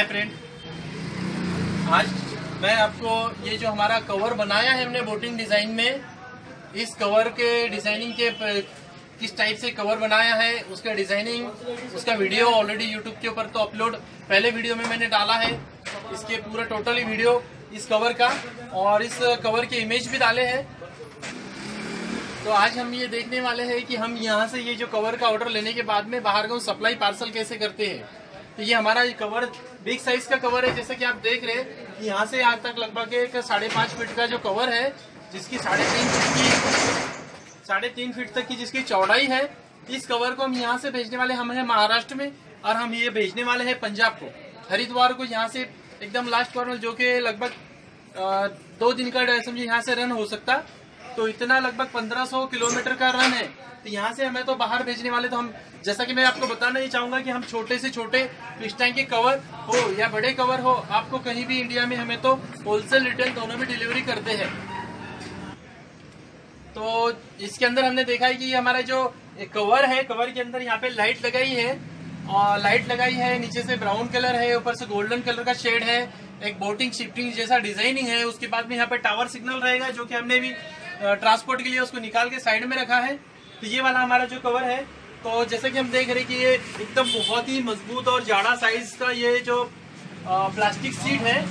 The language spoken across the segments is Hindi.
फ्रेंड, आज मैं आपको ये जो हमारा कवर बनाया है हमने बोटिंग डिजाइन में, इस कवर के डिजाइनिंग के किस टाइप से कवर बनाया है उसका डिजाइनिंग, उसका वीडियो ऑलरेडी यूट्यूब के ऊपर तो अपलोड पहले वीडियो में मैंने डाला है। इसके पूरा टोटली वीडियो इस कवर का और इस कवर के इमेज भी डाले हैं। तो आज हम ये देखने वाले हैं कि हम यहाँ से ये जो कवर का ऑर्डर लेने के बाद में बाहर का सप्लाई पार्सल कैसे करते हैं। तो ये हमारा ये कवर बिग साइज का कवर है, जैसे कि आप देख रहे हैं कि यहाँ से यहाँ तक लगभग एक 5.5 फीट का जो कवर है, जिसकी 3.5 फीट तक की जिसकी चौड़ाई है। इस कवर को हम यहाँ से भेजने वाले हम हैं महाराष्ट्र में, और हम ये भेजने वाले हैं पंजाब को, हरिद्वार को। यहाँ से एकदम लास्ट कॉर्नर जो कि लगभग 2 दिन का समझिए यहाँ से रन हो सकता, तो इतना लगभग 1500 किलोमीटर का रन है। तो यहाँ से हमें तो बाहर भेजने वाले, तो हम जैसा कि मैं आपको बताना ही चाहूंगा कि हम छोटे से छोटे फिश टैंक के कवर हो या बड़े कवर हो, आपको कहीं भी इंडिया में हमें तो होलसेल रिटेल दोनों में डिलीवरी करते हैं। तो इसके अंदर हमने देखा है कि ये हमारा जो कवर है, कवर के अंदर यहाँ पे लाइट लगाई है, और लाइट लगाई है, नीचे से ब्राउन कलर है, ऊपर से गोल्डन कलर का शेड है, एक बोटिंग शिफ्टिंग जैसा डिजाइनिंग है। उसके बाद में यहाँ पे टावर सिग्नल रहेगा, जो कि हमने भी ट्रांसपोर्ट के लिए उसको निकाल के साइड में रखा है। तो ये वाला हमारा जो कवर है, तो जैसे कि हम देख रहे हैं कि ये एकदम बहुत ही मजबूत और जाड़ा साइज का ये जो प्लास्टिक सीट है,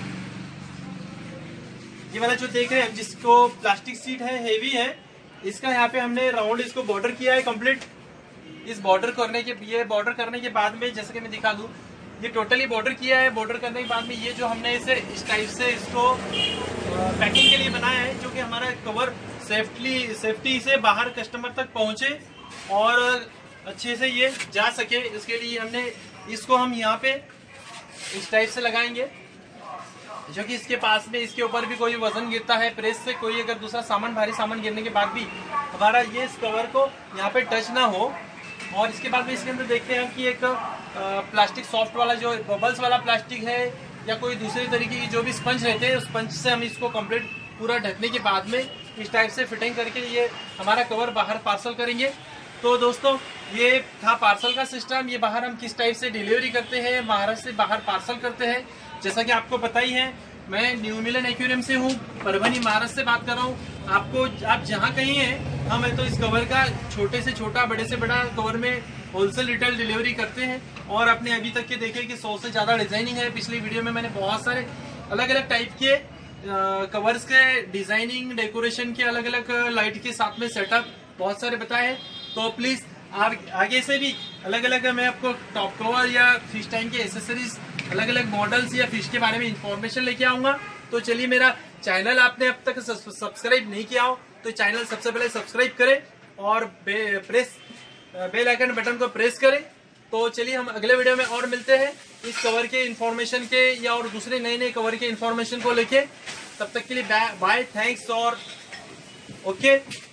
ये वाला जो देख रहे हैं जिसको प्लास्टिक सीट है, हेवी है। इसका यहाँ पे हमने राउंड इसको बॉर्डर किया है कंप्लीट। इस बॉर्डर करने के बाद में, जैसे कि मैं दिखा दूं, ये टोटली बॉर्डर किया है। बॉर्डर करने के बाद में ये जो हमने इसे इस टाइप से इसको पैकिंग के लिए बनाया है, जो कि हमारा कवर सेफ्टी से बाहर कस्टमर तक पहुंचे और अच्छे से ये जा सके। इसके लिए हमने इसको हम यहाँ पे इस टाइप से लगाएंगे, जो कि इसके पास में, इसके ऊपर भी कोई वजन गिरता है प्रेस से, कोई अगर दूसरा सामान, भारी सामान गिरने के बाद भी हमारा ये इस कवर को यहाँ पे टच ना हो। और इसके बाद में इसके अंदर देखते हैं कि एक प्लास्टिक सॉफ्ट वाला जो बबल्स वाला प्लास्टिक है, या कोई दूसरी तरीके की जो भी स्पंज रहते हैं, उस स्पंज से हम इसको कंप्लीट पूरा ढकने के बाद में इस टाइप से फिटिंग करके ये हमारा कवर बाहर पार्सल करेंगे। तो दोस्तों, ये था पार्सल का सिस्टम। ये बाहर हम किस टाइप से डिलीवरी करते हैं, महाराष्ट्र से बाहर पार्सल करते हैं। जैसा कि आपको पता ही है, मैं न्यू मिलन एक्वेरियम से हूँ, परभनी महाराष्ट्र से बात कर रहा हूँ। आप जहाँ कहीं हैं, हमें तो इस कवर का छोटे से छोटा, बड़े से बड़ा कवर में होलसेल रिटेल डिलीवरी करते हैं। और अपने अभी तक के देखे कि 100 से ज्यादा डिजाइनिंग है। पिछली वीडियो में मैंने बहुत सारे अलग अलग टाइप के कवर्स के डिजाइनिंग, डेकोरेशन के अलग अलग लाइट के साथ में सेटअप बहुत सारे बताए हैं। तो प्लीज आगे से भी अलग अलग मैं आपको टॉप कवर या फिश टैंक के एसेसरीज, अलग अलग मॉडल्स या फिश के बारे में इंफॉर्मेशन लेके आऊंगा। तो चलिए, मेरा चैनल आपने अब तक सब्सक्राइब नहीं किया हो तो चैनल सबसे पहले सब्सक्राइब करें और बेल आइकन बटन को प्रेस करें। तो चलिए, हम अगले वीडियो में और मिलते हैं इस कवर के इंफॉर्मेशन के या और दूसरे नए कवर के इंफॉर्मेशन को लेके। तब तक के लिए बाय, थैंक्स और ओके।